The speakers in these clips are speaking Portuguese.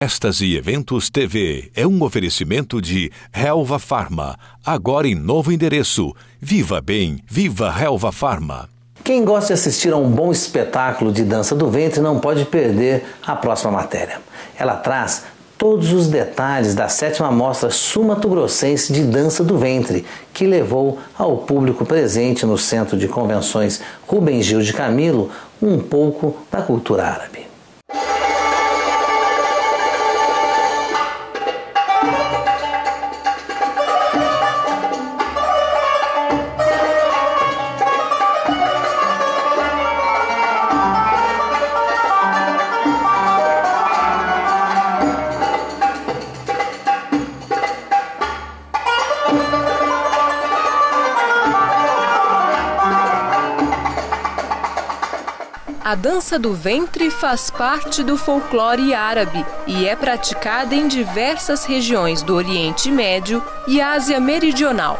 Festas e Eventos TV é um oferecimento de Helva Pharma, agora em novo endereço. Viva bem, viva Helva Pharma. Quem gosta de assistir a um bom espetáculo de dança do ventre não pode perder a próxima matéria. Ela traz todos os detalhes da 7ª Mostra Sul-Mato-Grossense de Dança do Ventre, que levou ao público presente no Centro de Convenções Rubens Gil de Camilo um pouco da cultura árabe. A dança do ventre faz parte do folclore árabe e é praticada em diversas regiões do Oriente Médio e Ásia Meridional.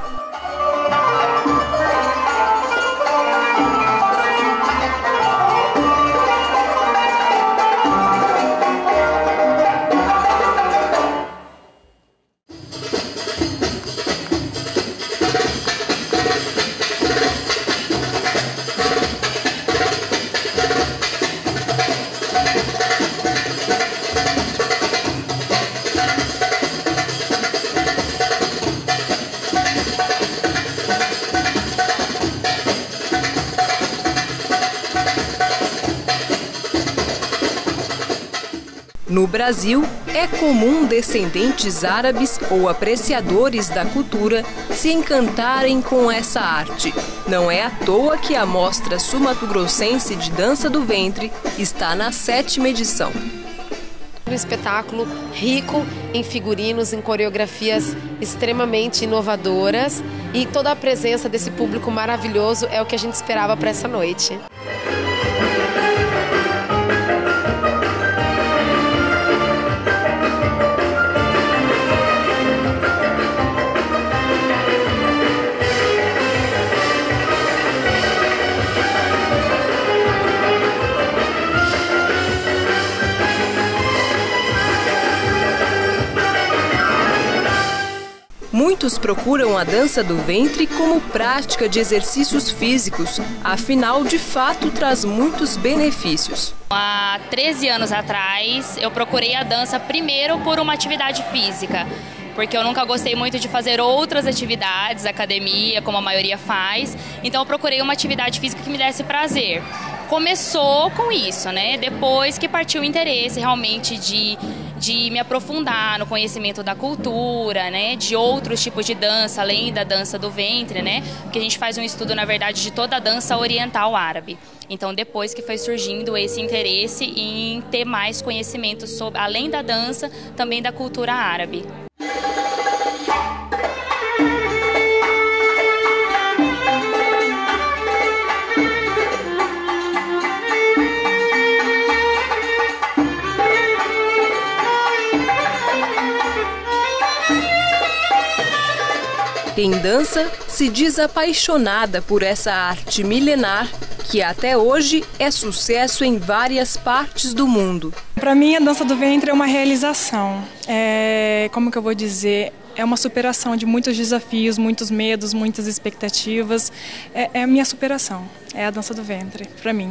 No Brasil, é comum descendentes árabes ou apreciadores da cultura se encantarem com essa arte. Não é à toa que a Mostra Sul-Mato-Grossense de Dança do Ventre está na 7ª edição. Um espetáculo rico em figurinos, em coreografias extremamente inovadoras, e toda a presença desse público maravilhoso é o que a gente esperava para essa noite. Muitos procuram a dança do ventre como prática de exercícios físicos, afinal, de fato, traz muitos benefícios. Há 13 anos atrás, eu procurei a dança primeiro por uma atividade física, porque eu nunca gostei muito de fazer outras atividades, academia, como a maioria faz, então eu procurei uma atividade física que me desse prazer. Começou com isso, né? Depois que partiu o interesse realmente de me aprofundar no conhecimento da cultura, né? De outros tipos de dança, além da dança do ventre, né? Porque a gente faz um estudo, na verdade, de toda a dança oriental árabe. Então, depois que foi surgindo esse interesse em ter mais conhecimento sobre, além da dança, também da cultura árabe. Quem dança se diz apaixonada por essa arte milenar que até hoje é sucesso em várias partes do mundo. Para mim, a dança do ventre é uma realização. Como que eu vou dizer? É uma superação de muitos desafios, muitos medos, muitas expectativas. É a minha superação, é a dança do ventre, para mim.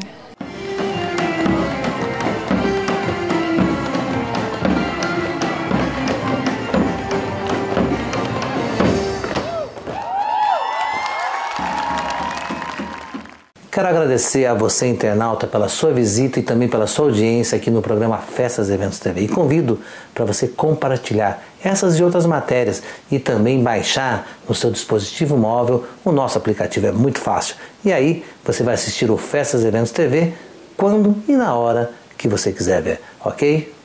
Quero agradecer a você, internauta, pela sua visita e também pela sua audiência aqui no programa Festas e Eventos TV. E convido para você compartilhar essas e outras matérias e também baixar no seu dispositivo móvel. O nosso aplicativo é muito fácil. E aí você vai assistir o Festas e Eventos TV quando e na hora que você quiser ver, ok?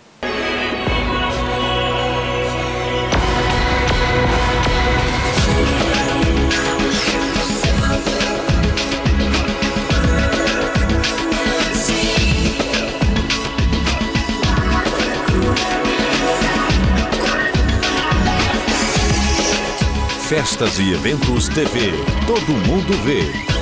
Festas e Eventos TV. Todo mundo vê.